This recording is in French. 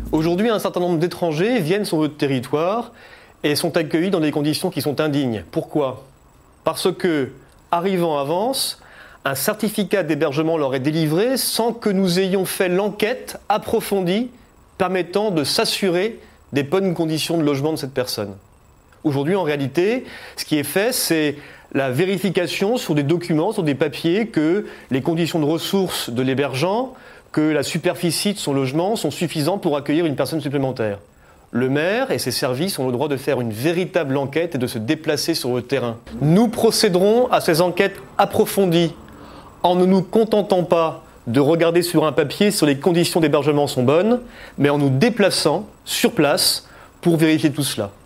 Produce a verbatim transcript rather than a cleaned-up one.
Aujourd'hui, un certain nombre d'étrangers viennent sur notre territoire et sont accueillis dans des conditions qui sont indignes. Pourquoi ? Parce que, arrivant à Vence, un certificat d'hébergement leur est délivré sans que nous ayons fait l'enquête approfondie permettant de s'assurer des bonnes conditions de logement de cette personne. Aujourd'hui, en réalité, ce qui est fait, c'est la vérification sur des documents, sur des papiers, que les conditions de ressources de l'hébergeant, que la superficie de son logement sont suffisantes pour accueillir une personne supplémentaire. Le maire et ses services ont le droit de faire une véritable enquête et de se déplacer sur le terrain. Nous procéderons à ces enquêtes approfondies en ne nous contentant pas de regarder sur un papier si les conditions d'hébergement sont bonnes, mais en nous déplaçant sur place pour vérifier tout cela.